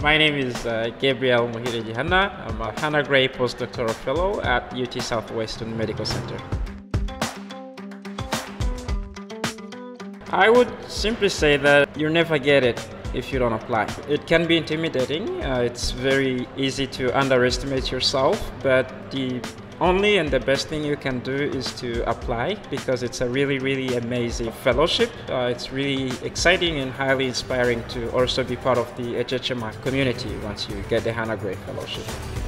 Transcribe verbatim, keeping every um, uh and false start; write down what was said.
My name is uh, Gabriel Muhire Gihana. I'm a Hanna postdoctoral fellow at U T Southwestern Medical Center. I would simply say that you never get it if you don't apply. It can be intimidating. Uh, it's very easy to underestimate yourself, but the only and the best thing you can do is to apply, because it's a really, really amazing fellowship. Uh, it's really exciting and highly inspiring to also be part of the H H M I community once you get the Hanna Fellowship.